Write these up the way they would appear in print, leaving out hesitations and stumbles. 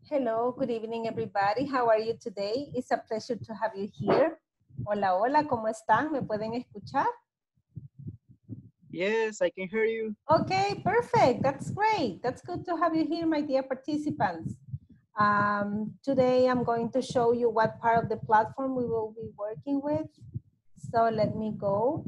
Hello, good evening, everybody. How are you today? It's a pleasure to have you here. Hola, hola, ¿cómo están? ¿Me pueden escuchar? Yes, I can hear you. Okay, perfect. That's great. That's good to have you here, my dear participants. Today, I'm going to show you what part of the platform we will be working with. So let me go.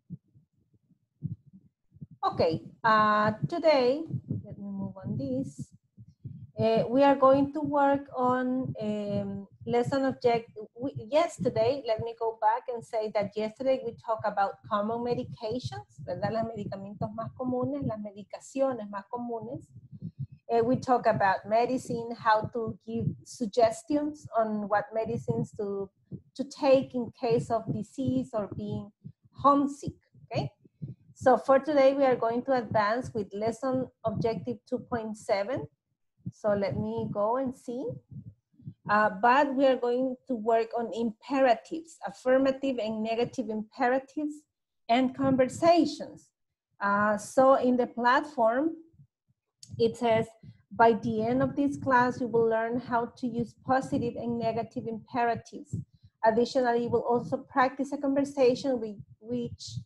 Okay, today, let me move on this. We are going to work on lesson objective. Yesterday, let me go back and say that yesterday we talked about common medications, ¿verdad? Los medicamentos más comunes, las medicaciones más comunes. We talk about medicine, how to give suggestions on what medicines to take in case of disease or being homesick, okay? So for today, we are going to advance with lesson objective 2.7. So let me go and see. But we are going to work on imperatives, affirmative and negative imperatives, and conversations. So in the platform, it says, by the end of this class, you will learn how to use positive and negative imperatives. Additionally, you will also practice a conversation which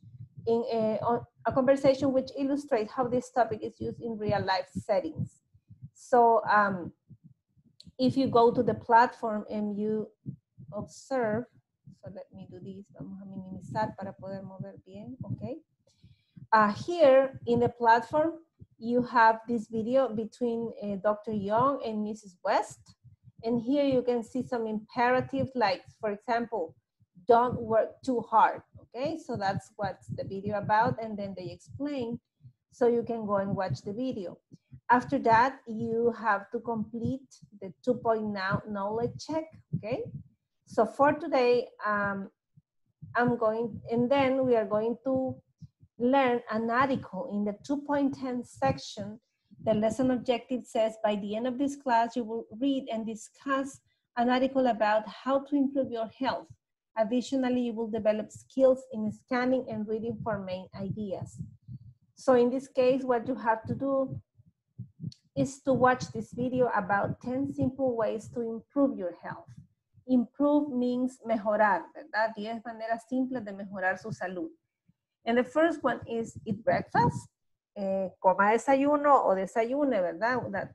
illustrates how this topic is used in real life settings. So if you go to the platform and you observe, so let me do this, vamos a minimizar para poder mover bien, okay? Here in the platform, you have this video between Dr. Young and Mrs. West. And here you can see some imperatives like, for example, don't work too hard, okay? So that's what the video about, and then they explain, so you can go and watch the video. After that, you have to complete the 2-point knowledge check, okay? So for today, and then we are going to learn an article in the 2.10 section. The lesson objective says, by the end of this class, you will read and discuss an article about how to improve your health. Additionally, you will develop skills in scanning and reading for main ideas. So in this case, what you have to do is to watch this video about 10 simple ways to improve your health. Improve means mejorar, ¿verdad? 10 maneras simples de mejorar su salud. And the first one is eat breakfast. Coma desayuno o desayune, ¿verdad? That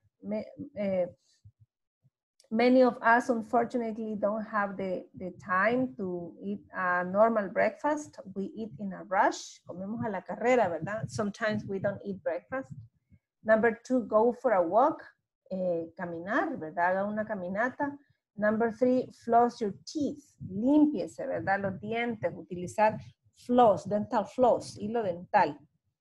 many of us, unfortunately, don't have the time to eat a normal breakfast. We eat in a rush. Comemos a la carrera, ¿verdad? Sometimes we don't eat breakfast. Number 2, go for a walk, caminar, ¿verdad? Haga una caminata. Number 3, floss your teeth, límpiese, ¿verdad? Los dientes, utilizar floss, dental floss, hilo dental.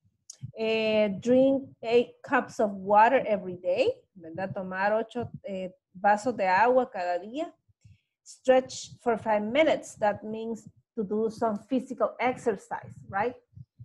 Drink 8 cups of water every day, ¿verdad? Tomar 8 vasos de agua cada día. Stretch for 5 minutes, that means to do some physical exercise, right?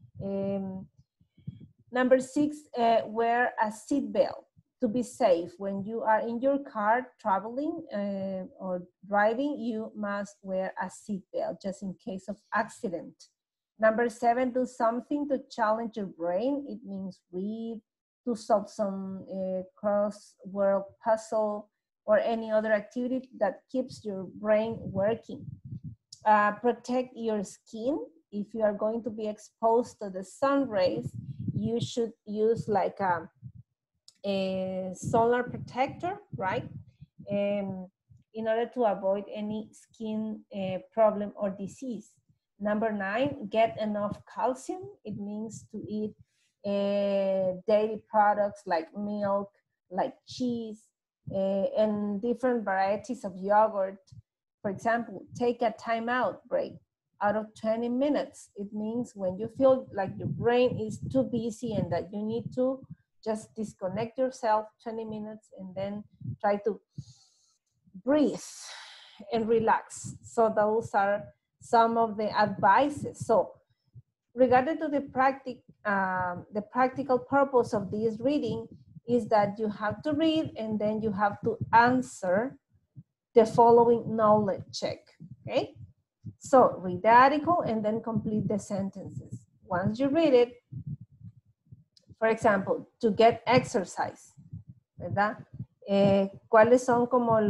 Number 6, wear a seatbelt to be safe. When you are in your car traveling or driving, you must wear a seatbelt just in case of accident. Number 7, do something to challenge your brain. It means read, to solve some crossword puzzle or any other activity that keeps your brain working. Protect your skin. If you are going to be exposed to the sun rays, you should use like a solar protector, right? In order to avoid any skin problem or disease. Number 9, get enough calcium. It means to eat dairy products like milk, like cheese, and different varieties of yogurt. For example, take a timeout break out of 20 minutes. It means when you feel like your brain is too busy and that you need to just disconnect yourself 20 minutes and then try to breathe and relax. So those are some of the advices. So regarding to the practical purpose of this reading is that you have to read and then you have to answer the following knowledge check, okay? So read the article and then complete the sentences. Once you read it, for example, to get exercise, ¿verdad? ¿Cuáles son como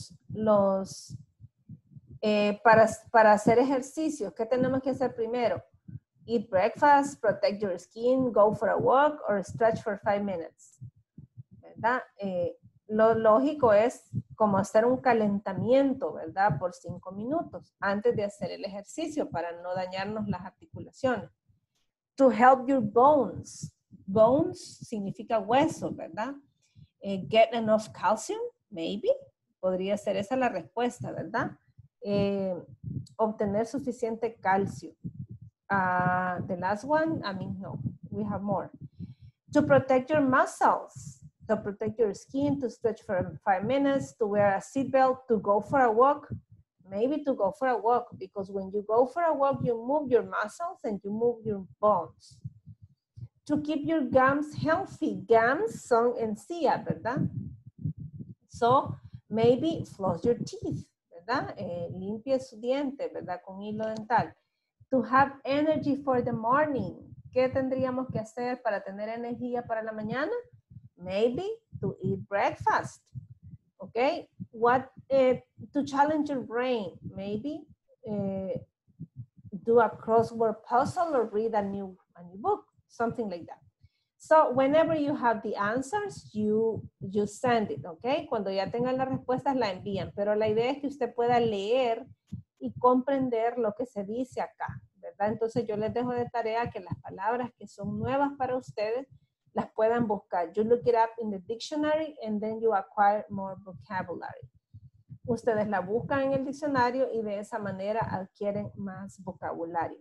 para hacer ejercicios? ¿Qué tenemos que hacer primero? Eat breakfast, protect your skin, go for a walk, or stretch for 5 minutes. ¿Verdad? Lo lógico es como hacer un calentamiento, ¿verdad? Por 5 minutos antes de hacer el ejercicio para no dañarnos las articulaciones. To help your bones. Bones significa hueso, ¿verdad? Get enough calcium, maybe. Podría ser esa la respuesta, ¿verdad? Obtener suficiente calcio. The last one, I mean, no, we have more. To protect your muscles, to protect your skin, to stretch for 5 minutes, to wear a seatbelt, to go for a walk, maybe to go for a walk, because when you go for a walk, you move your muscles and you move your bones. To keep your gums healthy, gums son encía, ¿verdad? So, maybe floss your teeth, ¿verdad? Limpie su diente, ¿verdad? Con hilo dental. To have energy for the morning. ¿Qué tendríamos que hacer para tener energía para la mañana? Maybe to eat breakfast. Okay? What, to challenge your brain. Maybe do a crossword puzzle or read a new book. Something like that. So whenever you have the answers, you send it, okay? Cuando ya tengan las respuestas, la envían. Pero la idea es que usted pueda leer y comprender lo que se dice acá, ¿verdad? Entonces yo les dejo de tarea que las palabras que son nuevas para ustedes las puedan buscar. You look it up in the dictionary and then you acquire more vocabulary. Ustedes la buscan en el diccionario y de esa manera adquieren más vocabulario.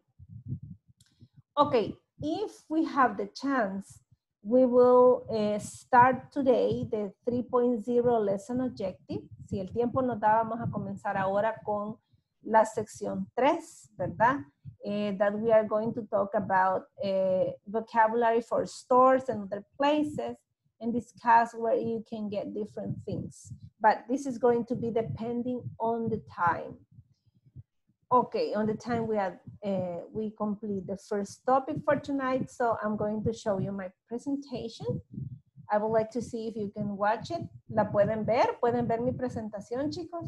Okay, if we have the chance, we will start today the 3.0 lesson objective. Si el tiempo nos da, vamos a comenzar ahora con la sección 3, ¿verdad? That we are going to talk about vocabulary for stores and other places and discuss where you can get different things. But this is going to be depending on the time. Okay, on the time we complete the first topic for tonight, so I'm going to show you my presentation. I would like to see if you can watch it. ¿La pueden ver? ¿Pueden ver mi presentación, chicos?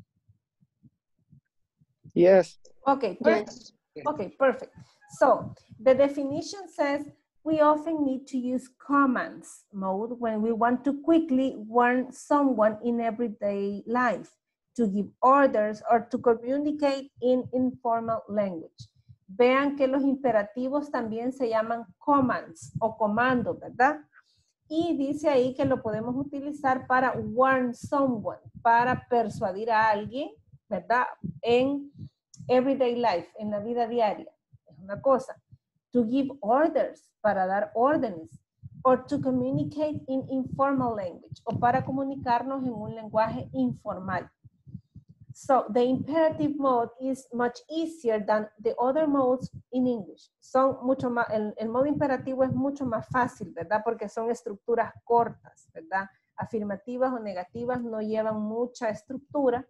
Yes. Okay, perfect. Yes. Okay, perfect. So the definition says we often need to use commands mode when we want to quickly warn someone in everyday life, to give orders, or to communicate in informal language. Vean que los imperativos también se llaman commands o comandos, ¿verdad? Y dice ahí que lo podemos utilizar para warn someone, para persuadir a alguien, ¿verdad? En everyday life, en la vida diaria. Es una cosa. To give orders, para dar órdenes. Or to communicate in informal language, o para comunicarnos en un lenguaje informal. So the imperative mode is much easier than the other modes in English. Son mucho más, el modo imperativo es mucho más fácil, ¿verdad? Porque son estructuras cortas, ¿verdad? Afirmativas o negativas no llevan mucha estructura.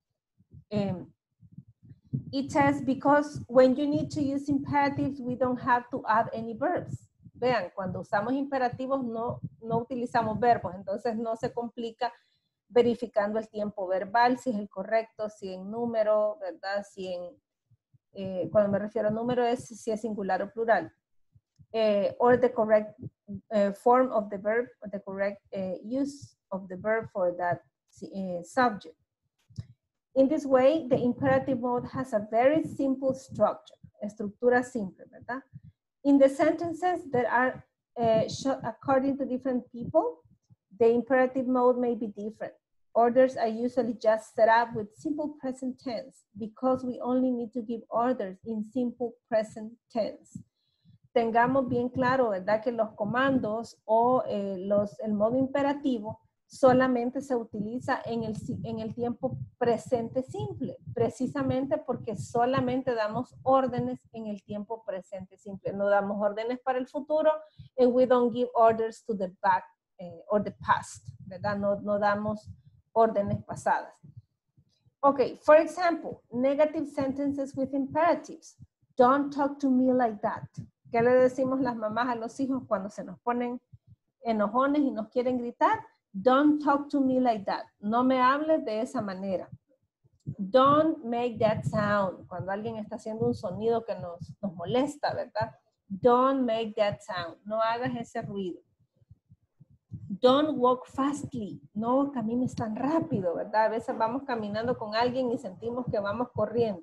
It says because when you need to use imperatives, we don't have to add any verbs. Vean, cuando usamos imperativos no utilizamos verbos, entonces no se complica verificando el tiempo verbal, si es el correcto, si en número, ¿verdad? Si en, cuando me refiero a número es si es singular o plural. Or the correct form of the verb, or the correct use of the verb for that subject. In this way, the imperative mode has a very simple structure, estructura simple, ¿verdad? In the sentences that are according to different people, the imperative mode may be different. Orders are usually just set up with simple present tense because we only need to give orders in simple present tense. Tengamos bien claro, ¿verdad? Que los comandos o el modo imperativo solamente se utiliza en el tiempo presente simple, precisamente porque solamente damos órdenes en el tiempo presente simple. No damos órdenes para el futuro and we don't give orders to the back or the past, ¿verdad? No damos órdenes pasadas. Okay, for example, negative sentences with imperatives. Don't talk to me like that. ¿Qué le decimos las mamás a los hijos cuando se nos ponen enojones y nos quieren gritar? Don't talk to me like that. No me hables de esa manera. Don't make that sound. Cuando alguien está haciendo un sonido que nos molesta, ¿verdad? Don't make that sound. No hagas ese ruido. Don't walk fastly. No camines tan rápido, ¿verdad? A veces vamos caminando con alguien y sentimos que vamos corriendo.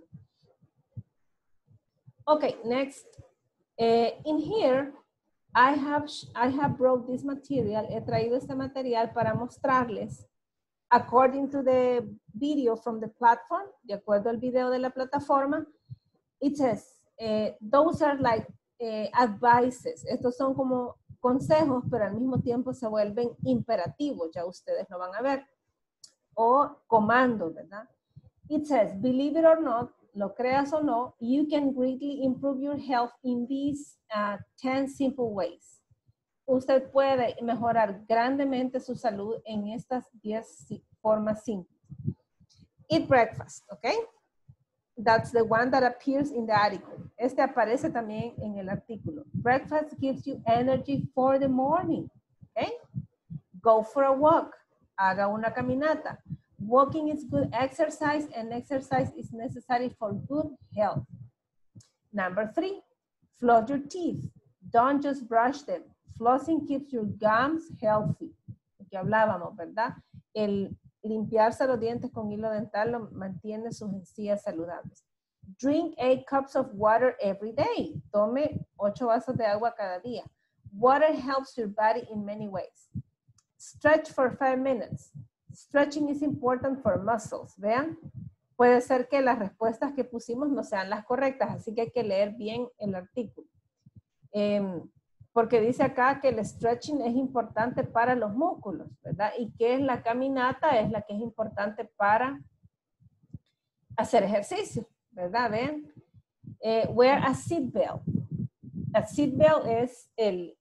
Okay, next. In here, I have brought this material. He traído este material para mostrarles, according to the video from the platform, de acuerdo al video de la plataforma, it says, those are like advices. Estos son como consejos, pero al mismo tiempo se vuelven imperativos, ya ustedes lo van a ver, o comandos, ¿verdad? It says, believe it or not, lo creas o no, you can greatly improve your health in these 10 simple ways. Usted puede mejorar grandemente su salud en estas 10 formas simples. Eat breakfast, okay? That's the one that appears in the article. Este aparece también en el artículo. Breakfast gives you energy for the morning, okay? Go for a walk. Haga una caminata. Walking is good exercise and exercise is necessary for good health. Number 3, floss your teeth. Don't just brush them. Flossing keeps your gums healthy. Que hablábamos, ¿verdad? El limpiarse los dientes con hilo dental lo mantiene sus encías saludables. Drink 8 cups of water every day. Tome 8 vasos de agua cada día. Water helps your body in many ways. Stretch for 5 minutes. Stretching is important for muscles. Vean, puede ser que las respuestas que pusimos no sean las correctas, así que hay que leer bien el artículo. Porque dice acá que el stretching es importante para los músculos, ¿verdad? Y que la caminata es la que es importante para hacer ejercicio, ¿verdad? Ven. Wear a seatbelt. A seatbelt es ay,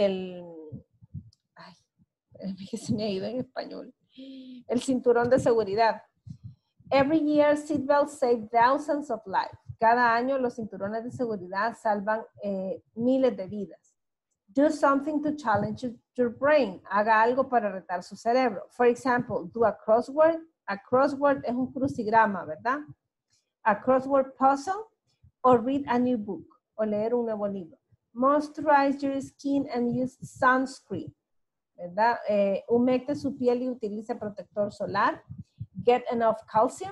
que se me ha ido en español. El cinturón de seguridad. Every year, seatbelts save thousands of lives. Cada año los cinturones de seguridad salvan miles de vidas. Do something to challenge your brain. Haga algo para retar su cerebro. For example, do a crossword. A crossword es un crucigrama, ¿verdad? A crossword puzzle or read a new book o leer un nuevo libro. Moisturize your skin and use sunscreen, ¿verdad? Humecte su piel y utilice protector solar. Get enough calcium.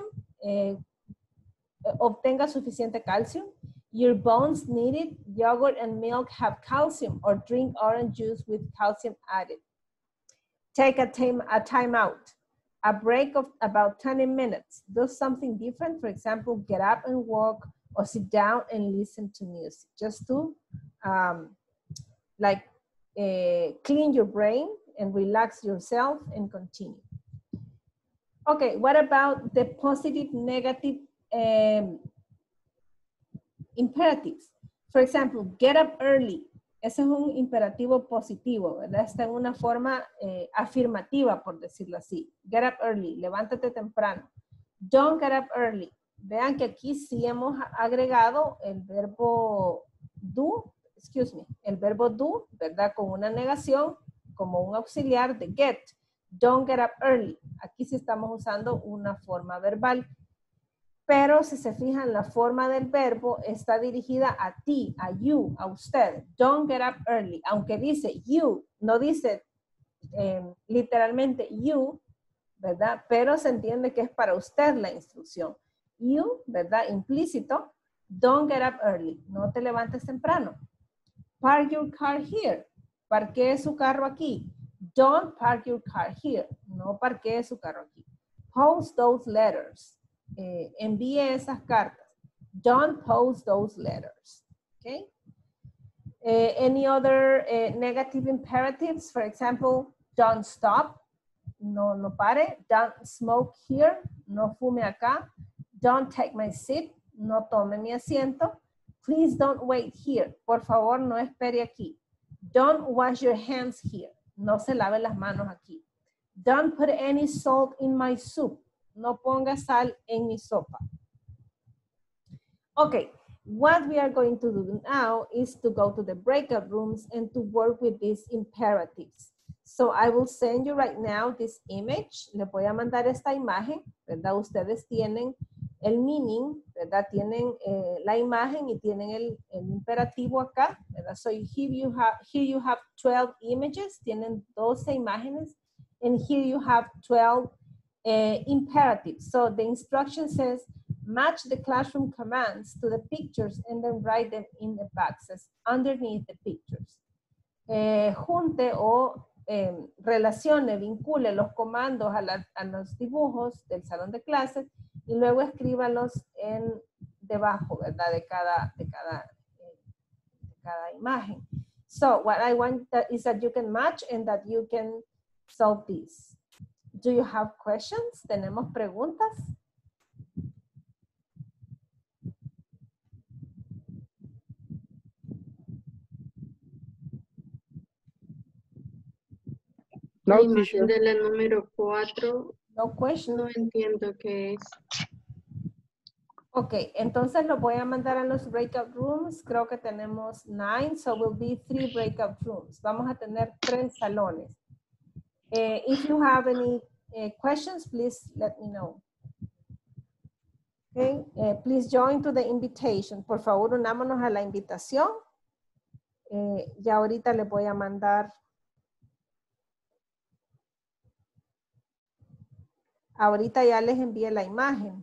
Obtenga suficiente calcio. Your bones need it. Yogurt and milk have calcium, or drink orange juice with calcium added. Take a time out. A break of about 20 minutes. Do something different. For example, get up and walk or sit down and listen to music. Just to clean your brain and relax yourself and continue. Okay, what about the positive, negative imperatives? For example, get up early. Ese es un imperativo positivo, ¿verdad? Está en una forma afirmativa, por decirlo así. Get up early, levántate temprano. Don't get up early. Vean que aquí sí hemos agregado el verbo do, el verbo do, ¿verdad? Con una negación, como un auxiliar de get. Don't get up early. Aquí sí estamos usando una forma verbal. Pero si se fijan, la forma del verbo está dirigida a ti, a you, a usted. Don't get up early. Aunque dice you, no dice literalmente you, ¿verdad? Pero se entiende que es para usted la instrucción. You, ¿verdad? Implícito. Don't get up early. No te levantes temprano. Park your car here. Parquee su carro aquí. Don't park your car here. No parquee su carro aquí. Post those letters. Envíe esas cartas. Don't post those letters. Okay. Any other negative imperatives? For example, don't stop. No pare. Don't smoke here. No fume acá. Don't take my seat. No tome mi asiento. Please don't wait here. Por favor, no espere aquí. Don't wash your hands here. No se lave las manos aquí. Don't put any salt in my soup. No ponga sal en mi sopa. Okay, what we are going to do now is to go to the breakout rooms and to work with these imperatives. So I will send you right now this image. Le voy a mandar esta imagen, ¿verdad? Ustedes tienen el meaning, ¿verdad? Tienen la imagen y tienen el imperativo acá, ¿verdad? So here you have 12 images, tienen 12 imágenes, and here you have 12 imperatives. So the instruction says, match the classroom commands to the pictures and then write them in the boxes underneath the pictures. Junte o relacione, vincule los comandos a los dibujos del salón de clases y luego escríbalos debajo, ¿verdad? De cada imagen. So what I want is that you can match and that you can solve this. Do you have questions? ¿Tenemos preguntas? La imagen de la número 4, No question. no entiendo qué es. Ok, entonces lo voy a mandar a los breakout rooms. Creo que tenemos 9, so will be 3 breakout rooms. Vamos a tener 3 salones. If you have any questions, please let me know. Okay, please join to the invitation. Por favor, unámonos a la invitación. Ya ahorita les voy a mandar. Ahorita ya les envié la imagen.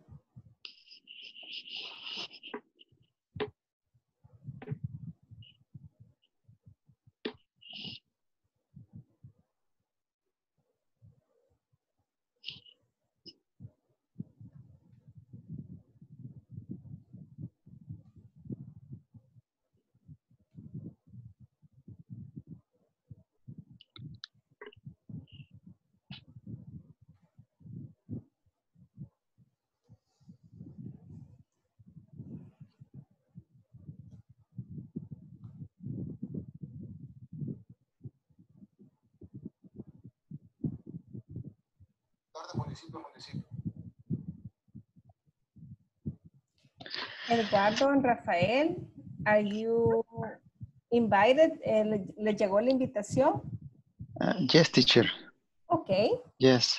Edgardo and Rafael, are you invited? ¿Les llegó la invitación? Yes, teacher. Okay. Yes.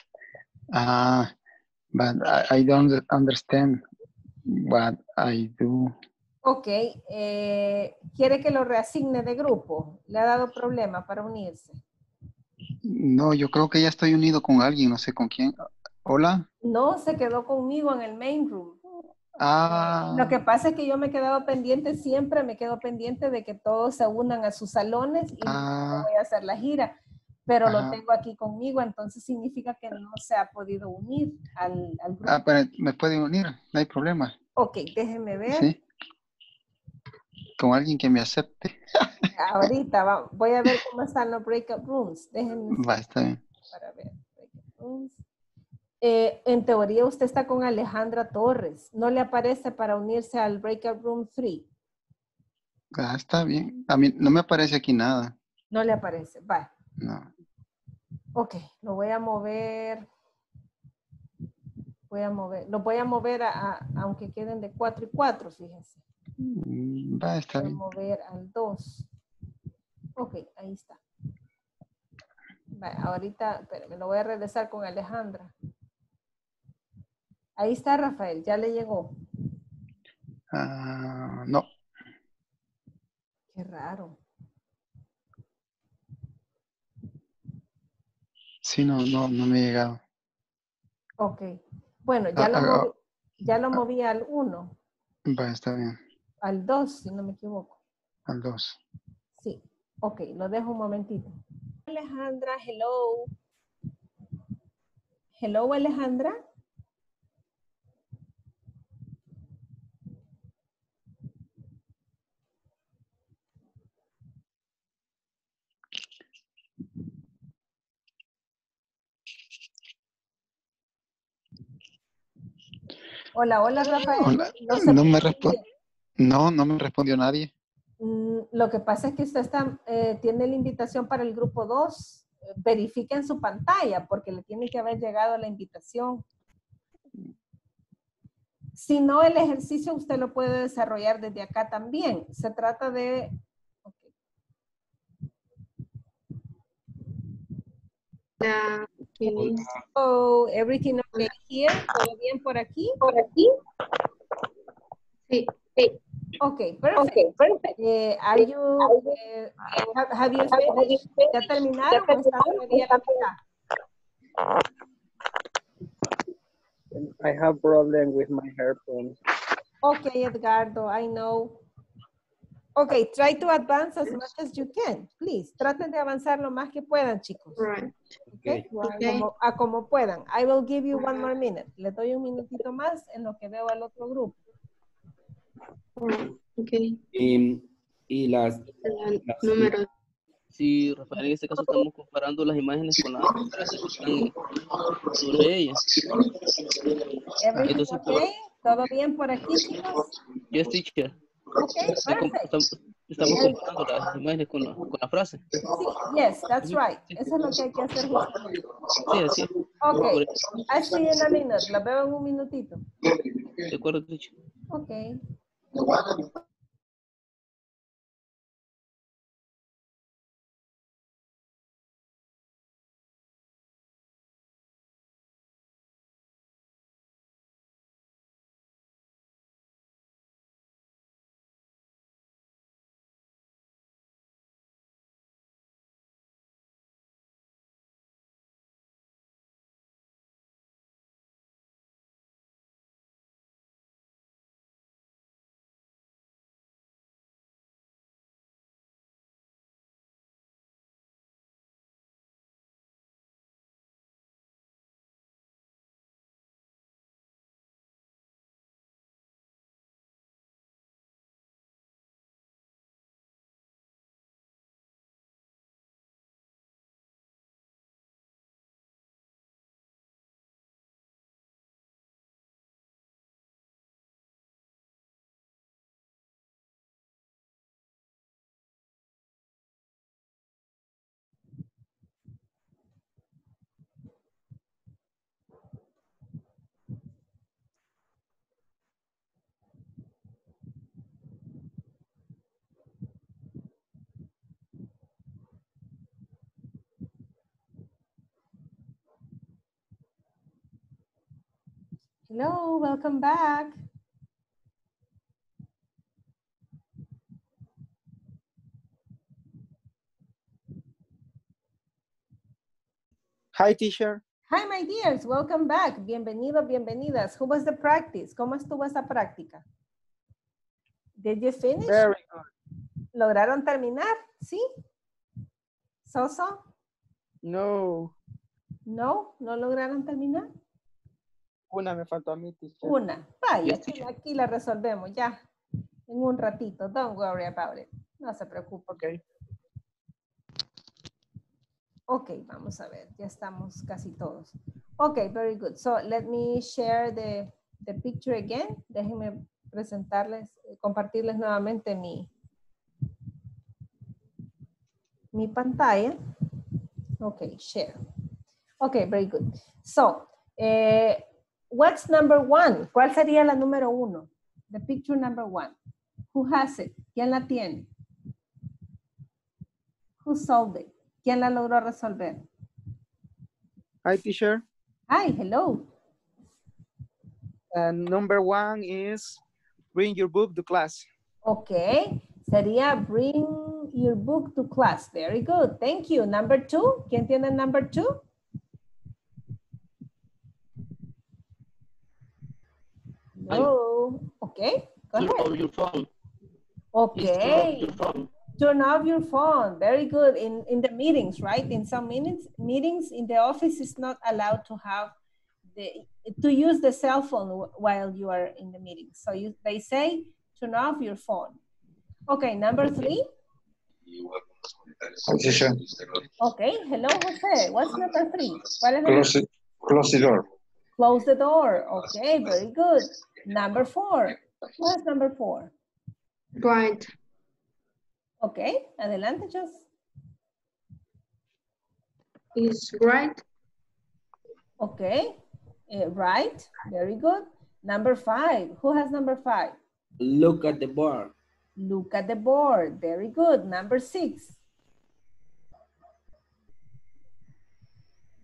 But I don't understand what I do. Ok. ¿Quiere que lo reasigne de grupo? ¿Le ha dado problema para unirse? No, yo creo que ya estoy unido con alguien, no sé con quién. Hola. No, se quedó conmigo en el main room. Ah. Lo que pasa es que yo me he quedado pendiente, siempre me quedo pendiente de que todos se unan a sus salones y voy a hacer la gira. Pero lo tengo aquí conmigo, entonces significa que no se ha podido unir al grupo. Ah, pero me puede unir, no hay problema. Ok, déjenme ver. Sí. Con alguien que me acepte. Ahorita voy a ver cómo están los breakout rooms. Déjenme. Va, está bien. Para ver. Breakout rooms. En teoría usted está con Alejandra Torres. ¿No le aparece para unirse al breakout room 3? Ah, está bien. A mí no me aparece aquí nada. No le aparece. Va. No. Ok, lo voy a mover. Lo voy a mover aunque queden de 4 y 4, fíjense. Va, está bien. Voy a mover al 2. Ok, ahí está. Va, ahorita, espérame, lo voy a regresar con Alejandra. Ahí está, Rafael, ya le llegó. No. Qué raro. Sí, no me ha llegado. Ok. Bueno, ya lo moví al 1. Va, está bien. Al 2, si no me equivoco. Al 2. Sí. Ok, lo dejo un momentito. Alejandra, hello. Hello, Alejandra. Hola, Rafael. Hola. No me respondió. No me respondió nadie. Lo que pasa es que usted tiene la invitación para el grupo 2. Verifique en su pantalla porque le tiene que haber llegado la invitación. Si no, el ejercicio usted lo puede desarrollar desde acá también. Se trata de... Okay. Hola, ¿quién es? Oh, everything okay here? ¿Todo bien por aquí? Sí. Okay, perfect. Are you, have you finished? ¿Ya terminaron o están todavía a la mitad? I have problem with my headphones. Okay, Edgardo, I know. Okay, try to advance as much as you can, please. Traten de avanzar lo más que puedan, chicos. Right. Okay, Okay. como puedan. I will give you one more minute. Le doy un minutito más en lo que veo al otro grupo. Okay. Y las Número. si Rafael, en este caso estamos comparando las imágenes con las frases que están sobre ellas. Everything Entonces, okay? ¿Todo bien por aquí, chicos? yes, teacher. Okay, perfect. Estamos comparando las imágenes con la frase. Sí, yes, that's right. Eso es lo que hay que hacer justamente. Sí, así es. Okay, I see you in a minute. Lo veo en un minutito. De acuerdo, teacher. Okay. Hello, welcome back. Hi, teacher. Hi, my dears, welcome back. Bienvenidos, bienvenidas. How was the practice? ¿Cómo estuvo esa práctica? Did you finish? Very good. ¿Lograron terminar? ¿Sí? ¿Soso? No, ¿No? ¿No lograron terminar? una me faltó a mí, teacher. Una. Vaya, Yes, teacher. aquí la resolvemos ya. En un ratito. Don't worry about it. No se preocupe. Okay. Ok, vamos a ver. Ya estamos casi todos. Ok, very good. So, let me share the picture again. Déjenme presentarles, compartirles nuevamente mi pantalla. Ok, share. Ok, very good. So, what's number one? ¿Cuál sería la número uno? The picture number one. Who has it? ¿Quién la tiene? Who solved it? ¿Quién la logró resolver? Hi, teacher. Hi, hello. And number one is bring your book to class. Ok, sería bring your book to class. Very good, thank you. Number two, ¿quién tiene number two? No, okay, go Turn ahead. off your phone. Okay, Your phone. turn off your phone. Very good. In the meetings, right? In some meetings in the office, it's not allowed to have to use the cell phone while you are in the meeting. So they say turn off your phone. Okay, number three. Teacher, Okay, hello, Jose. What's number three? ¿Cuál es el close the door. Close the door. Okay, very good. Number four. Who has number four? Right. Okay, adelante, just. Is right. Okay, right. Very good. Number five. Who has number five? Look at the board. Look at the board. Very good. Number six.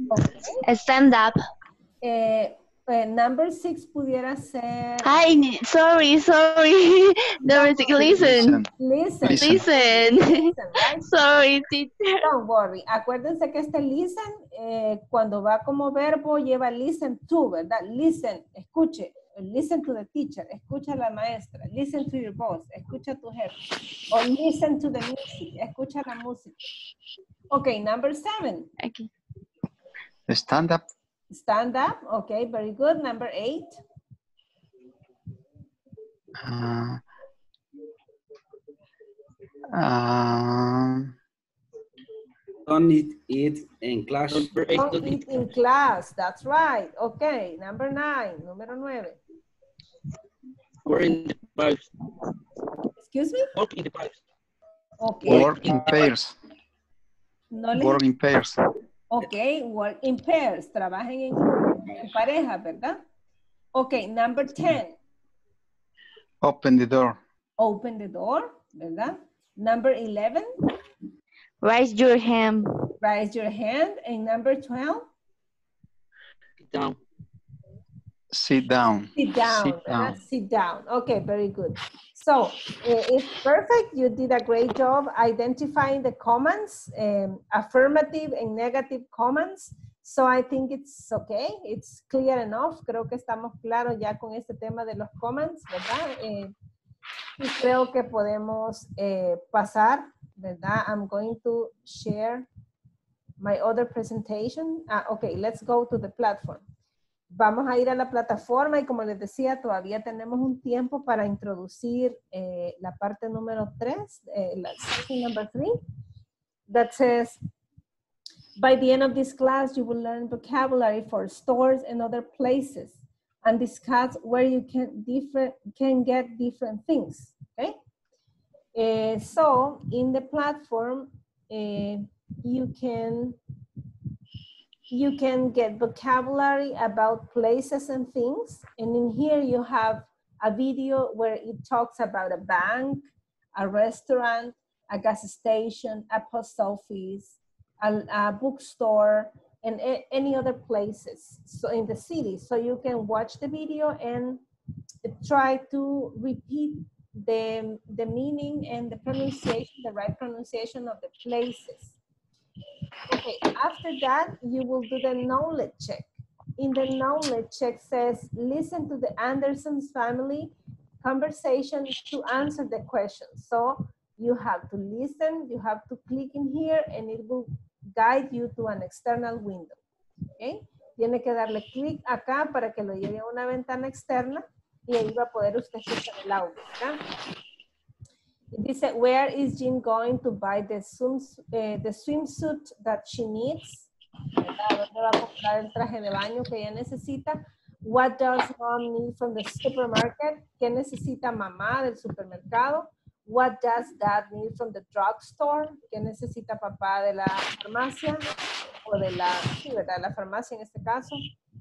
Okay. Stand up. Number 6 pudiera ser Hi, sorry. Number 6, listen. listen. Listen. Listen. Listen, right? Sorry, teacher. Don't worry. Acuérdense que este listen, cuando va como verbo, lleva listen to, ¿verdad? Listen, escuche. Listen to the teacher. Escucha a la maestra. Listen to your boss. Escucha a tu jefe. O listen to the music. Escucha la música. Okay, number 7. Okay. Stand up. Stand up. Okay, very good. Number 8. Don't eat in class. Number 8, Don't eat in class. That's right. Okay, number 9. Número 9. We're in the pipes. Excuse me? Work in the pipes. Okay. Work in pairs. No les... Work in pairs. Ok, work in pairs. Trabajen en pareja, ¿verdad? Ok, number 10. Open the door. Open the door, ¿verdad? Number 11. Raise your hand. Raise your hand. And number 12. Sit down. Sit down. Sit down. Sit down. Sit down. Okay, very good. So it's perfect. You did a great job identifying the comments, affirmative and negative comments. So I think it's okay. It's clear enough. Creo que estamos claros ya con este tema de los comments, ¿verdad? Y creo que podemos pasar, ¿verdad? I'm going to share my other presentation. Okay, let's go to the platform. Vamos a ir a la plataforma y como les decía, todavía tenemos un tiempo para introducir la parte número 3, la section number 3, that says, by the end of this class, you will learn vocabulary for stores and other places and discuss where you can get different things, okay? So in the platform, you can get vocabulary about places and things. And in here you have a video where it talks about a bank, a restaurant, a gas station, a post office, a bookstore, and any other places. So in the city, so you can watch the video and try to repeat the meaning and the pronunciation, the right pronunciation of the places. Okay, after that, you will do the knowledge check. In the knowledge check says, listen to the Anderson's family conversation to answer the question. So you have to listen, you have to click in here and it will guide you to an external window. Okay, tiene que darle clic acá para que lo lleve a una ventana externa y ahí va a poder usted escuchar el audio, ¿verdad? Dice, where is Jean going to buy the swimsuit that she needs? ¿Dónde va a comprar el traje de baño que ella necesita? What does mom need from the supermarket? ¿Qué necesita mamá del supermercado? What does dad need from the drugstore? ¿Qué necesita papá de la farmacia? O de la, sí, ¿verdad? La farmacia en este caso.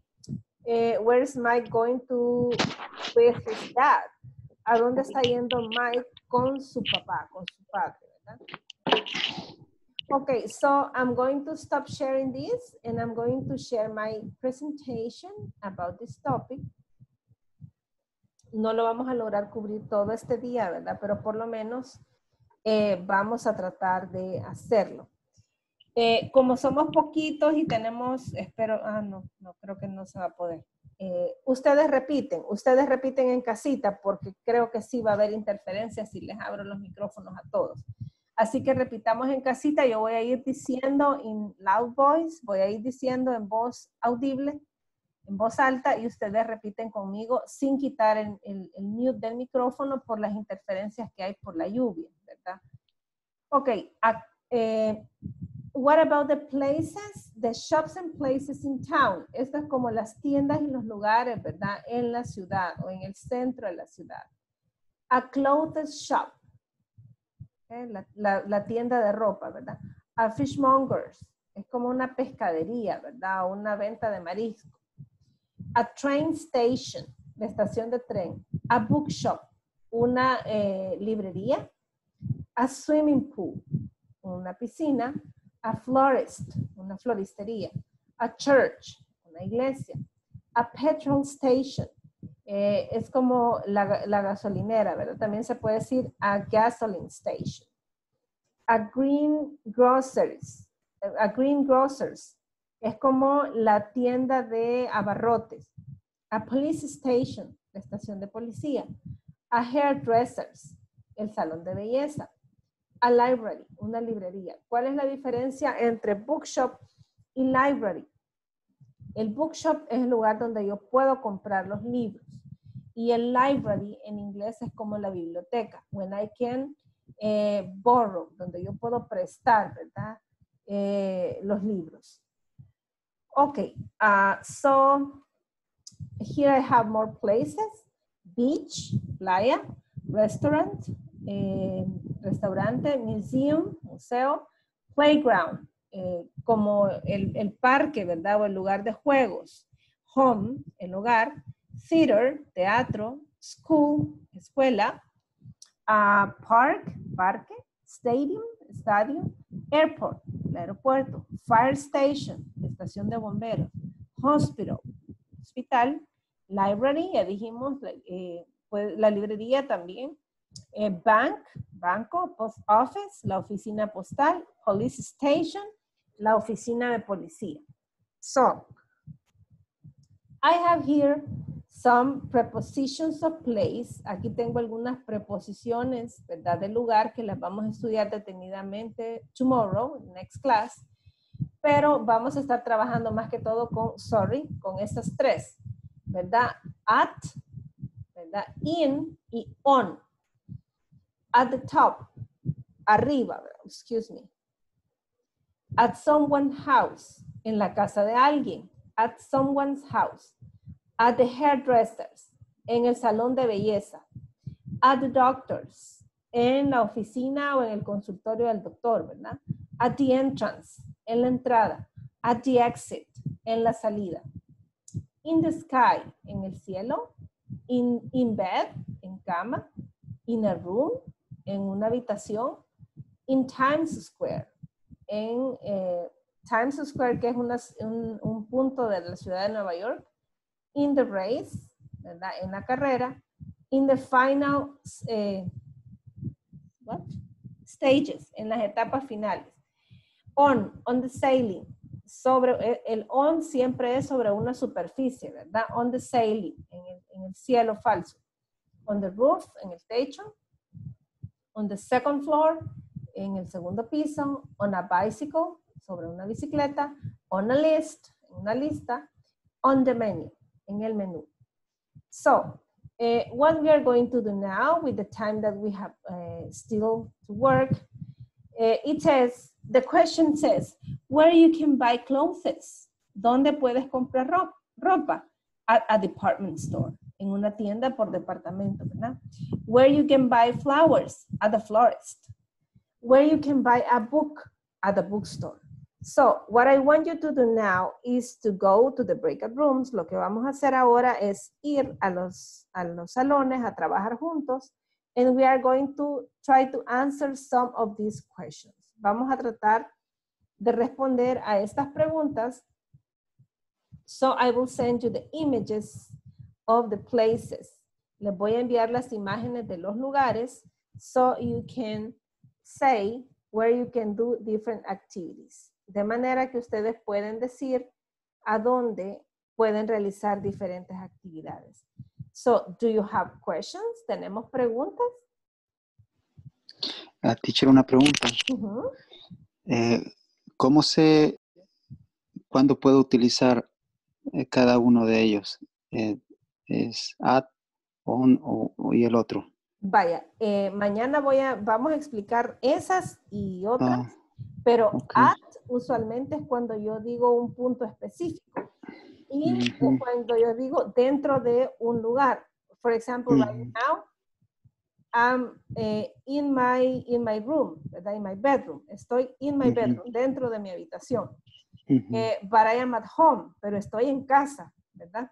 Where is Mike going to with his dad? ¿A dónde está yendo Mike con su papá, con su padre, ¿verdad? Okay, so I'm going to stop sharing this and I'm going to share my presentation about this topic. No lo vamos a lograr cubrir todo este día, ¿verdad? Pero por lo menos vamos a tratar de hacerlo. Como somos poquitos y tenemos, espero, no creo que no se va a poder. Ustedes repiten en casita porque creo que sí va a haber interferencias si les abro los micrófonos a todos. Así que repitamos en casita, yo voy a ir diciendo en loud voice, voy a ir diciendo en voz audible, en voz alta y ustedes repiten conmigo sin quitar el mute del micrófono por las interferencias que hay por la lluvia, ¿verdad? Ok, what about the places, the shops and places in town? Esto es como las tiendas y los lugares, ¿verdad? En la ciudad o en el centro de la ciudad. A clothes shop, ¿okay? La tienda de ropa, ¿verdad? A fishmongers, es como una pescadería, ¿verdad? O una venta de marisco. A train station, la estación de tren. A bookshop, una librería. A swimming pool, una piscina. A florist, una floristería. A church, una iglesia. A petrol station, es como la gasolinera, ¿verdad? También se puede decir a gasoline station. A green grocers, es como la tienda de abarrotes. A police station, la estación de policía. A hairdressers, el salón de belleza. A library, una librería. ¿Cuál es la diferencia entre bookshop y library? El bookshop es el lugar donde yo puedo comprar los libros. Y el library en inglés es como la biblioteca. When I can borrow, donde yo puedo prestar, ¿verdad? Los libros. Okay, so here I have more places. Beach, playa, restaurant, restaurante, museum, museo, playground, como el parque, ¿verdad? O el lugar de juegos. Home, el hogar. Theater, teatro. School, escuela. Park, parque. Stadium, estadio. Airport, el aeropuerto. Fire station, estación de bomberos. Hospital, hospital. Library, ya dijimos, pues, la librería también. Bank, banco. Post office, la oficina postal. Police station, la oficina de policía. So, I have here some prepositions of place. Aquí tengo algunas preposiciones, ¿verdad? Del lugar que las vamos a estudiar detenidamente tomorrow, next class. Pero vamos a estar trabajando más que todo con, con estas tres, ¿verdad? At, ¿verdad? In y on. At the top, arriba, excuse me. At someone's house, en la casa de alguien. At someone's house. At the hairdressers, en el salón de belleza. At the doctors, en la oficina o en el consultorio del doctor, ¿verdad? At the entrance, en la entrada. At the exit, en la salida. In the sky, en el cielo. In bed, en cama. In a room, en una habitación. In Times Square, en Times Square, que es un punto de la ciudad de Nueva York. In the race, ¿verdad? En la carrera. In the final stages, en las etapas finales. On the sailing, sobre el on siempre es sobre una superficie, ¿verdad? On the sailing, en el cielo falso. On the roof, en el techo. On the second floor, en el segundo piso. On a bicycle, sobre una bicicleta. On a list, en una lista. On the menu, en el menú. So, what we are going to do now with the time that we have still to work, it says, the question says, where you can buy clothes? ¿Dónde puedes comprar ropa? At a department store, en una tienda por departamento, ¿verdad? Where you can buy flowers? At the florist. Where you can buy a book? At the bookstore. So, what I want you to do now is to go to the breakout rooms. Lo que vamos a hacer ahora es ir a los salones a trabajar juntos. And we are going to try to answer some of these questions. Vamos a tratar de responder a estas preguntas. So, I will send you the images of the places. Les voy a enviar las imágenes de los lugares so you can say where you can do different activities. De manera que ustedes pueden decir a dónde pueden realizar diferentes actividades. So, do you have questions? ¿Tenemos preguntas? Teacher, una pregunta. ¿Cuándo puedo utilizar cada uno de ellos? ¿Es at, on y el otro? Vaya, mañana vamos a explicar esas y otras, pero okay. At usualmente es cuando yo digo un punto específico y es cuando yo digo dentro de un lugar. For example, right now, I'm in my room, ¿verdad? In my bedroom. Estoy in my bedroom, dentro de mi habitación. But I am at home, pero estoy en casa, ¿verdad?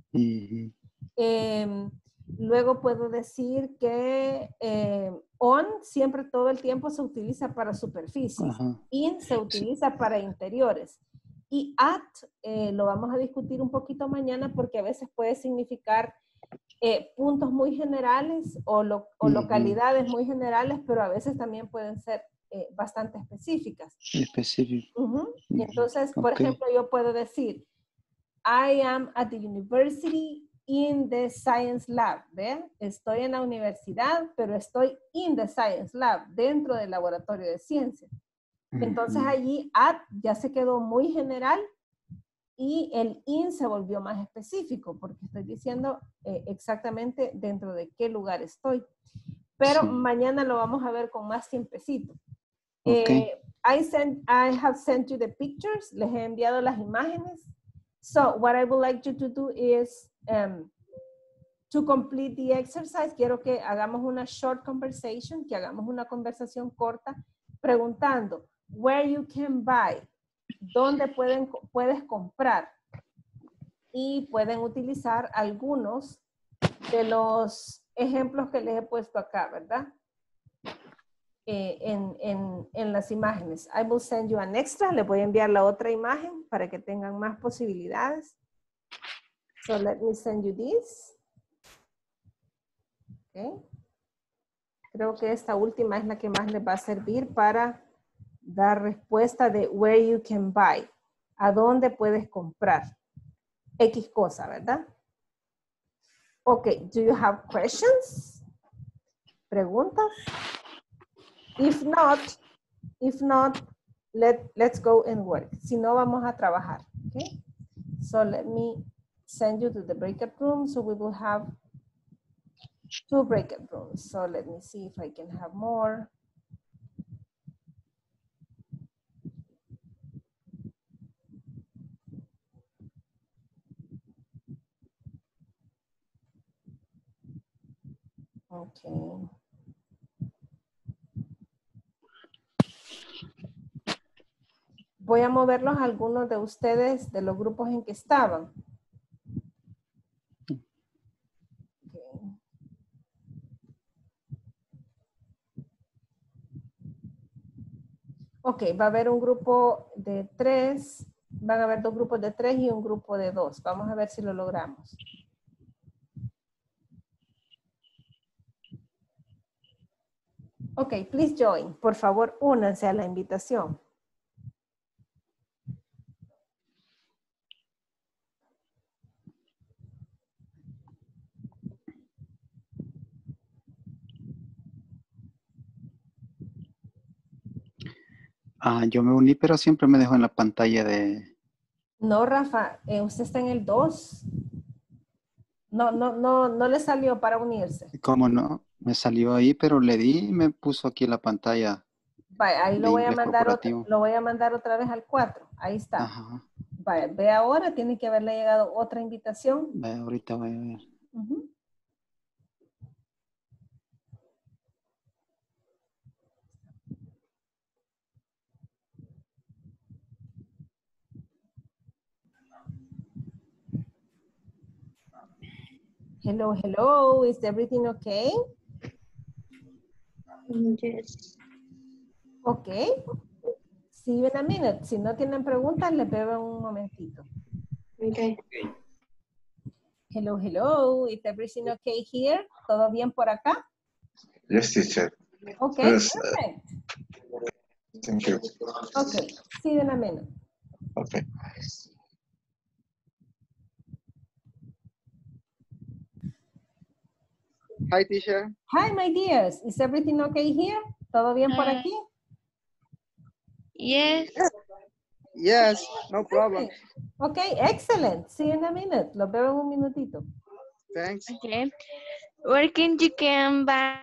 Luego puedo decir que on siempre todo el tiempo se utiliza para superficies. In se utiliza para interiores. Y at lo vamos a discutir un poquito mañana porque a veces puede significar puntos muy generales o localidades muy generales, pero a veces también pueden ser bastante específicas. Específico. Y entonces, por Ok. ejemplo, yo puedo decir, I am at the university in the science lab. ¿Ve? Estoy en la universidad, pero estoy in the science lab, dentro del laboratorio de ciencias. Entonces allí at ya se quedó muy general y el in se volvió más específico porque estoy diciendo exactamente dentro de qué lugar estoy. Pero Sí. mañana lo vamos a ver con más tiempecito. Ok. I have sent you the pictures. Les he enviado las imágenes. So what I would like you to do is to complete the exercise. Quiero que hagamos una short conversation, que hagamos una conversación corta preguntando where you can buy, dónde puedes comprar, y pueden utilizar algunos de los ejemplos que les he puesto acá, ¿verdad? En las imágenes. I will send you an extra. Les voy a enviar la otra imagen para que tengan más posibilidades. So let me send you this. Okay. Creo que esta última es la que más les va a servir para dar respuesta de where you can buy. A dónde puedes comprar. X cosa, ¿verdad? Okay, do you have questions? ¿Preguntas? If not, let's go and work. Si no, vamos a trabajar. Okay? So let me send you to the breakout room. So we will have 2 breakout rooms. So let me see if I can have more. Okay. Voy a moverlos a algunos de ustedes de los grupos en que estaban. Okay. Ok, va a haber un grupo de 3, van a haber 2 grupos de 3 y un grupo de 2. Vamos a ver si lo logramos. Ok, please join. Por favor, únanse a la invitación. Yo me uní, pero siempre me dejó en la pantalla de... No, Rafa, usted está en el 2. No le salió para unirse. ¿Cómo no? Me salió ahí, pero le di y me puso aquí la pantalla Vaya, ahí de inglés corporativo. lo voy a mandar otra vez al 4. Ahí está. Ajá. Vaya, ve ahora, tiene que haberle llegado otra invitación. Ahorita voy a ver. Hello, hello. Is everything okay? Yes. Okay. See you in a minute. Si no tienen preguntas, les veo en un momentito. Okay. Hello, hello. Is everything okay here? ¿Todo bien por acá? Yes, teacher. Okay, Yes, perfect. thank you. Okay, see you in a minute. Okay. Hi, teacher. Hi, my dears. Is everything okay here? ¿Todo bien por aquí? Yes. Yes, no problem. Okay, excellent. See you in a minute. Los veo en un minutito. Thanks. Okay. Where can you can buy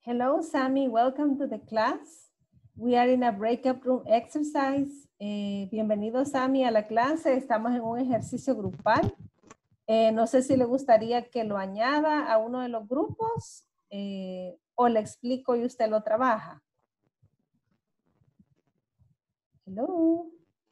Hello, Sammy. Welcome to the class. We are in a breakout room exercise. Bienvenido, Sammy, a la clase. Estamos en un ejercicio grupal. No sé si le gustaría que lo añada a uno de los grupos o le explico y usted lo trabaja. Hello.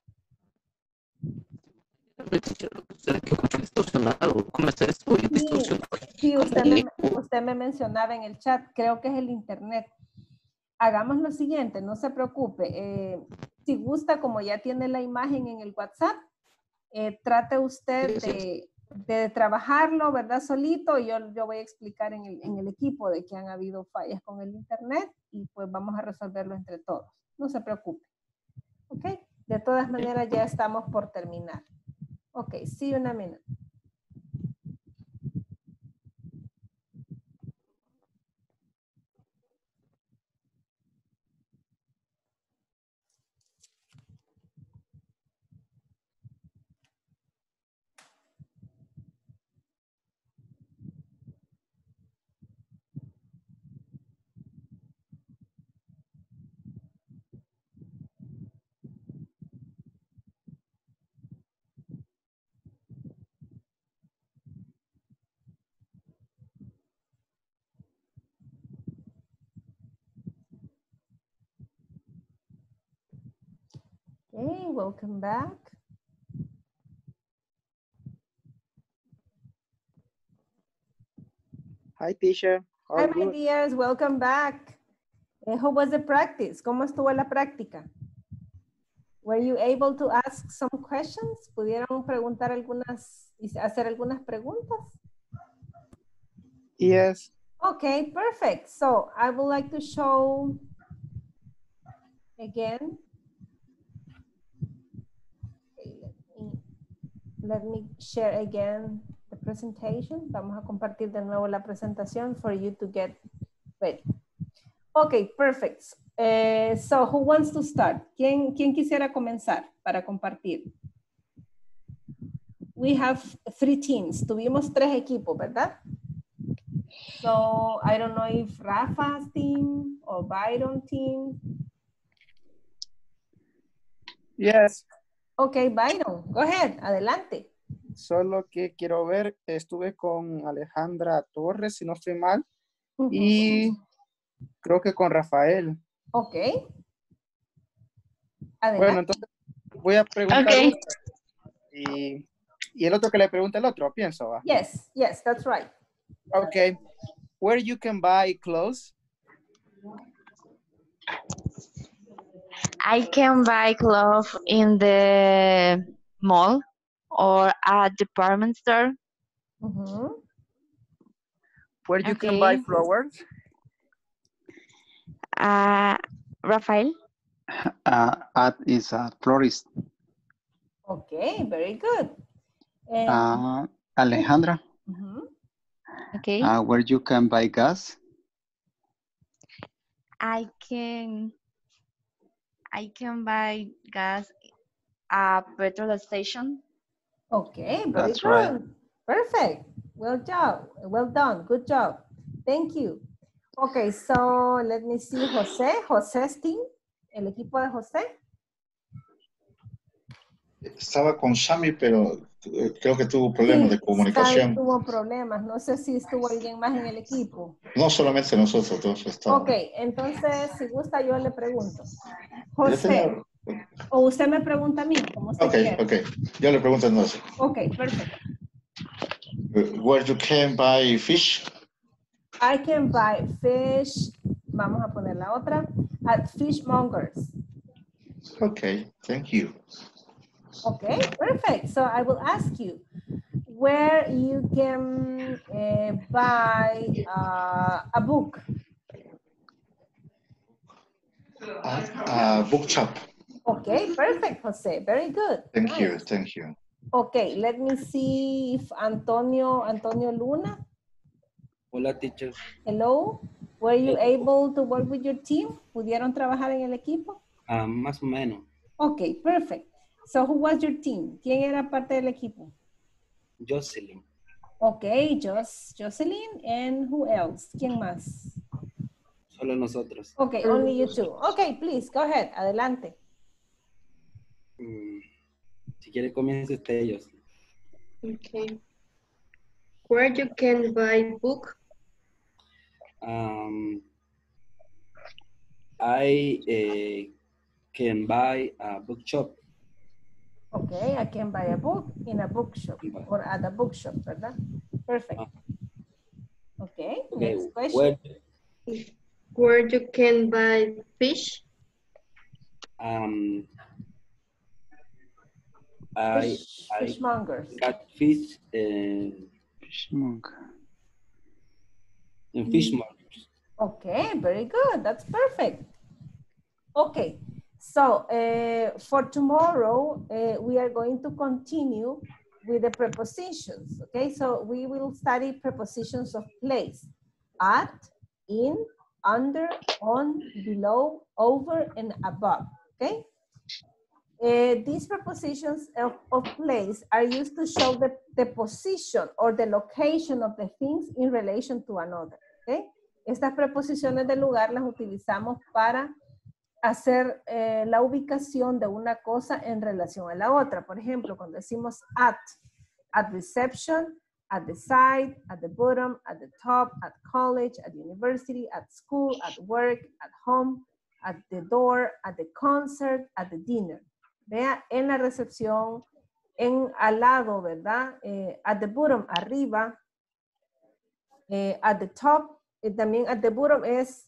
Sí, usted me mencionaba en el chat, creo que es el internet. Hagamos lo siguiente, no se preocupe. Si gusta, como ya tiene la imagen en el WhatsApp, trate usted de trabajarlo, ¿verdad? Solito, y yo voy a explicar en el equipo de que han habido fallas con el internet y pues vamos a resolverlo entre todos. No se preocupe. ¿Ok? De todas maneras, ya estamos por terminar. Ok, see you in a minute. Okay, welcome back. Hi, teacher. Hi, All my good. dears, welcome back. How was the practice? ¿Cómo estuvo la práctica? Were you able to ask some questions? ¿Pudieron preguntar hacer algunas preguntas? Yes. Okay, perfect. So I would like to show again. Okay, let me share again the presentation. Vamos a compartir de nuevo la presentación for you to get ready. Okay, perfect. So who wants to start? ¿Quién quisiera comenzar para compartir? We have 3 teams. Tuvimos 3 equipos, ¿verdad? So I don't know if Rafa's team or Byron team. Yes. Okay, Byron, go ahead, adelante. Solo que quiero ver, estuve con Alejandra Torres, si no estoy mal, y creo que con Rafael. Ok. Adelante. Bueno, entonces voy a preguntar Okay. y el otro que le pregunte al otro, pienso. ¿Va? Yes, that's right. Okay. Where you can buy clothes? I can buy clothes in the mall or a department store. Where you can buy flowers? Rafael. At is a florist. Okay, very good. Alejandra. Okay. Where you can buy gas? I can buy gas at petrol station. Okay, very That's good. right. Perfect. Well done. Good job. Thank you. Okay, so let me see José's team, el equipo de José. Estaba con Sammy, pero creo que tuvo problemas de comunicación. Sammy tuvo problemas. No sé si estuvo alguien más en el equipo. No solamente nosotros dos estábamos. Ok, entonces, si gusta, yo le pregunto. José, o usted me pregunta a mí, como usted quiera. Ok. Yo le pregunto entonces. Ok, perfecto. Where you can buy fish? I can buy fish. Vamos a poner la otra. At fishmongers. Okay, thank you. Okay, perfect. So I will ask you where you can buy a book. Book shop. Okay, perfect, Jose. Very good. Thank you. Okay, let me see if Antonio Luna. Hola, teacher. Hello. Were you able to work with your team? ¿Pudieron trabajar en el equipo? Más o menos. Okay, perfect. So who was your team? ¿Quién era parte del equipo? Jocelyn. Okay, Jocelyn, and who else? ¿Quién más? Solo nosotros. Okay, only you two. Okay, please, go ahead. Adelante. Si quiere, comience usted ellos. Okay. Where you can buy book? I can buy a bookshop. Okay, I can buy a book in a bookshop or at a bookshop, ¿verdad? Perfect. Okay, Okay, next question. Where you can buy fish? Fishmongers. Got fish in fishmongers. Okay, very good. That's perfect. Okay, so for tomorrow, we are going to continue with the prepositions. Okay, so we will study prepositions of place: at, in, under, on, below, over, and above. Okay. These prepositions of place are used to show the position or the location of the things in relation to another. Okay. Estas preposiciones de lugar las utilizamos para hacer la ubicación de una cosa en relación a la otra. Por ejemplo, cuando decimos at reception, at the side, at the bottom, at the top, at college, at university, at school, at work, at home, at the door, at the concert, at the dinner. Vea, en la recepción, al lado, ¿verdad? At the bottom, arriba, at the top, también at the bottom es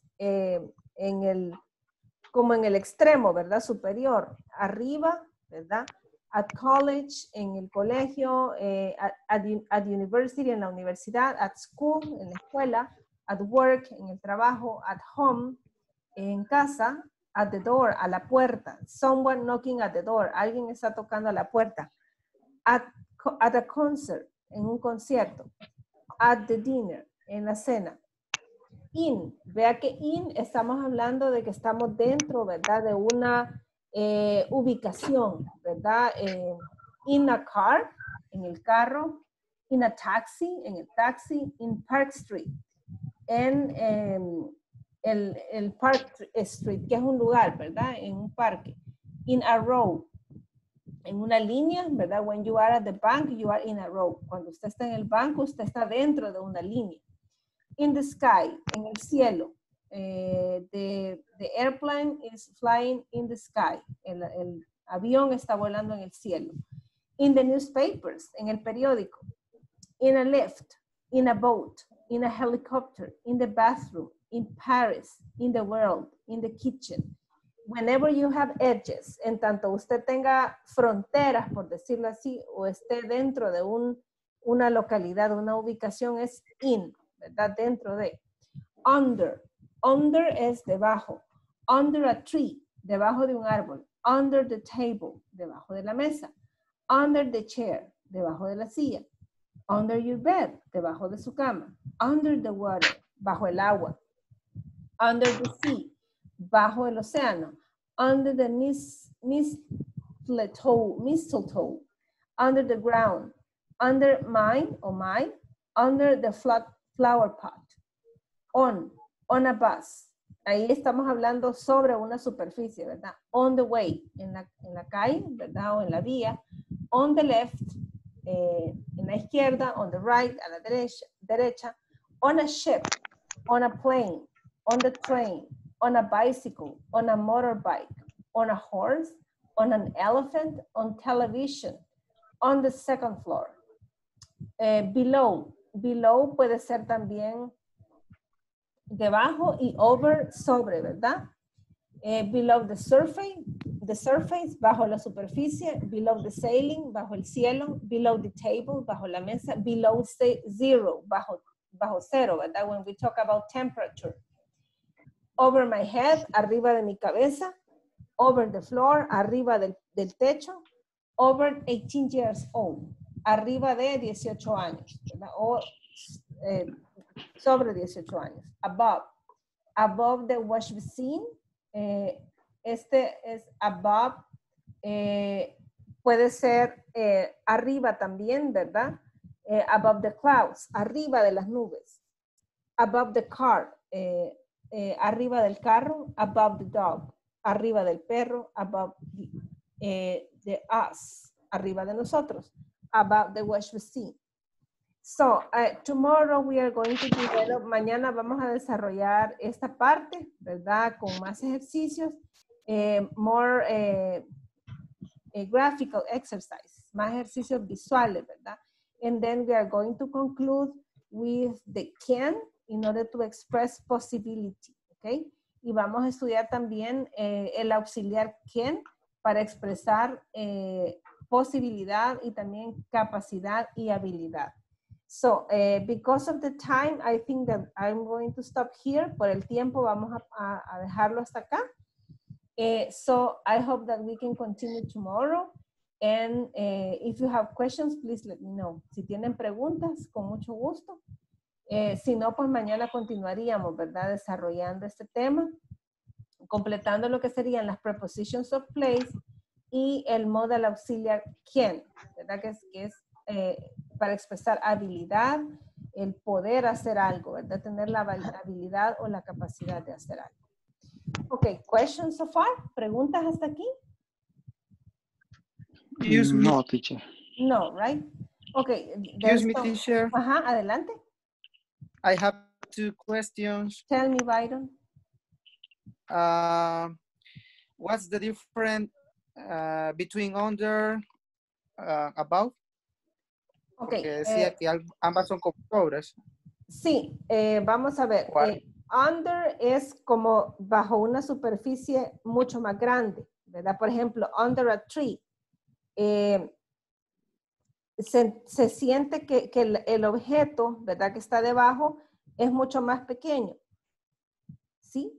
como en el extremo, ¿verdad? Superior, arriba, ¿verdad? At college, en el colegio, at university, en la universidad, at school, en la escuela, at work, en el trabajo, at home, en casa, at the door, a la puerta. Someone knocking at the door. Alguien está tocando a la puerta. At a concert, en un concierto. At the dinner, en la cena. In, vea que in estamos hablando de que estamos dentro, ¿verdad? De una ubicación, ¿verdad? In a car, en el carro. In a taxi, en el taxi. In Park Street. En el Park Street, que es un lugar, ¿verdad? En un parque. In a row, en una línea, ¿verdad? When you are at the bank, you are in a row. Cuando usted está en el banco, usted está dentro de una línea. In the sky, en el cielo. The airplane is flying in the sky. El avión está volando en el cielo. In the newspapers, en el periódico. In a lift, in a boat, in a helicopter, in the bathroom, in Paris, in the world, in the kitchen. Whenever you have edges, en tanto usted tenga fronteras, por decirlo así, o esté dentro de una localidad, una ubicación, es in, ¿verdad? Dentro de. Under. Under es debajo. Under a tree, debajo de un árbol. Under the table, debajo de la mesa. Under the chair, debajo de la silla. Under your bed, debajo de su cama. Under the water, bajo el agua. Under the sea, bajo el océano. Under the mistletoe, under the ground. Under mine or my, under the flower pot. On a bus. Ahí estamos hablando sobre una superficie, ¿verdad? On the way, en la calle, ¿verdad? O en la vía. On the left, en la izquierda. On the right, a la derecha. On a ship, on a plane, on the train, on a bicycle, on a motorbike, on a horse, on an elephant, on television, on the second floor. Below. Below puede ser también debajo y over, sobre, ¿verdad? Below the surface, bajo la superficie. Below the ceiling, bajo el cielo. Below the table, bajo la mesa. Below zero, bajo cero, ¿verdad? When we talk about temperature. Over my head, arriba de mi cabeza. Over the floor, arriba del techo. Over 18 years old, arriba de 18 años, ¿verdad? O sobre 18 años. Above the wash basin, este es above, puede ser arriba también, ¿verdad? Above the clouds, arriba de las nubes. Above the car, arriba del carro, above the dog, arriba del perro, above the us, arriba de nosotros, above the wash machine. So, tomorrow we are going to develop, mañana vamos a desarrollar esta parte, ¿verdad? Con más ejercicios, more graphical exercise, más ejercicios visuales, ¿verdad? And then we are going to conclude with the can in order to express possibility, ¿ok? Y vamos a estudiar también el auxiliar can para expresar posibilidad y también capacidad y habilidad. So, because of the time, I think that I'm going to stop here. Por el tiempo vamos a dejarlo hasta acá. So, I hope that we can continue tomorrow. And if you have questions, please let me know. Si tienen preguntas, con mucho gusto. Si no, pues mañana continuaríamos, ¿verdad? Desarrollando este tema, completando lo que serían las prepositions of place y el modal auxiliar can, ¿verdad? Que es para expresar habilidad, el poder hacer algo, ¿verdad? Tener la habilidad o la capacidad de hacer algo. Ok, questions so far? ¿Preguntas hasta aquí? No, teacher. No, right? Ok. Excuse me, teacher. Ajá, adelante. I have 2 questions. Tell me, Byron. What's the difference between under, above? Okay. Porque decía que ambas son como sobres. Sí, vamos a ver. Under es como bajo una superficie mucho más grande, ¿verdad? Por ejemplo, under a tree. Se siente que el objeto, ¿verdad? Que está debajo es mucho más pequeño. ¿Sí?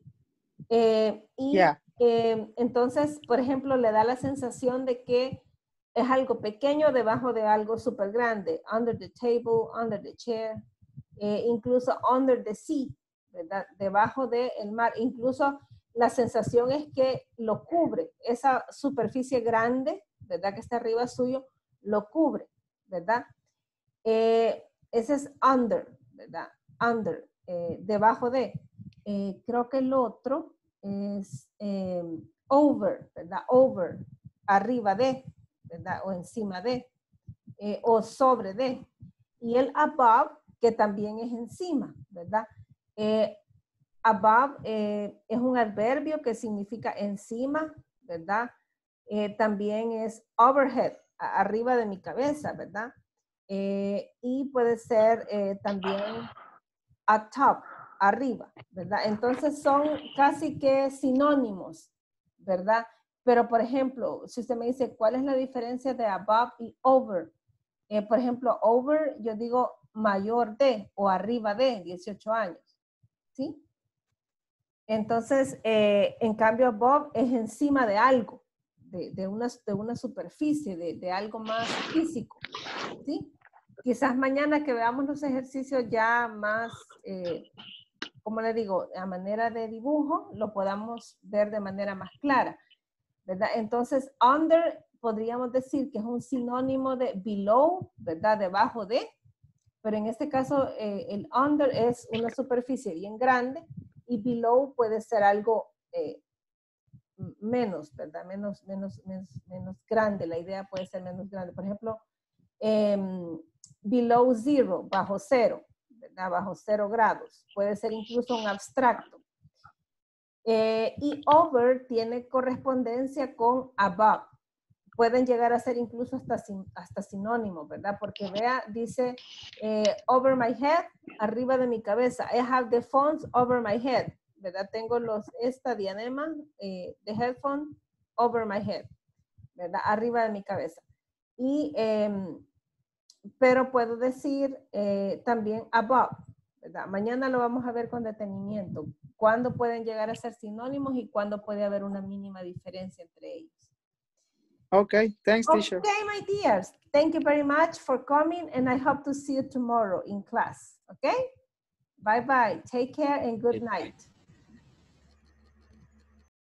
Entonces, por ejemplo, le da la sensación de que es algo pequeño debajo de algo súper grande. Under the table, under the chair, incluso under the sea, ¿verdad? Debajo del mar. Incluso la sensación es que lo cubre. Esa superficie grande, ¿verdad? Que está arriba suyo, lo cubre, ¿verdad? Ese es under, ¿verdad? Under, debajo de. Creo que el otro es over, ¿verdad? Over, arriba de, ¿verdad? O encima de, o sobre de. Y el above, que también es encima, ¿verdad? Above es un adverbio que significa encima, ¿verdad? También es overhead, arriba de mi cabeza, ¿verdad? Y puede ser también atop, arriba, ¿verdad? Entonces son casi que sinónimos, ¿verdad? Pero, por ejemplo, si usted me dice, ¿cuál es la diferencia de above y over? Por ejemplo, over, yo digo mayor de o arriba de 18 años, ¿sí? Entonces, en cambio, above es encima de algo, de una superficie, de algo más físico, ¿sí? Quizás mañana que veamos los ejercicios ya más, como le digo, a manera de dibujo, lo podamos ver de manera más clara, ¿verdad? Entonces, under podríamos decir que es un sinónimo de below, ¿verdad? Debajo de, pero en este caso el under es una superficie bien grande y below puede ser algo menos, ¿verdad? Menos grande, la idea puede ser menos grande. Por ejemplo, below zero, bajo cero, ¿verdad? Bajo 0 grados. Puede ser incluso un abstracto. Y over tiene correspondencia con above. Pueden llegar a ser incluso hasta sinónimos, ¿verdad? Porque vea, dice over my head, arriba de mi cabeza. I have the phones over my head, ¿verdad? Tengo esta diadema de headphone over my head, ¿verdad? Arriba de mi cabeza. Y, pero puedo decir también above, ¿verdad? Mañana lo vamos a ver con detenimiento. Cuándo pueden llegar a ser sinónimos y cuándo puede haber una mínima diferencia entre ellos. Okay, thanks, teacher. Okay, my dears. Thank you very much for coming and I hope to see you tomorrow in class. Okay? Bye-bye. Take care and good night.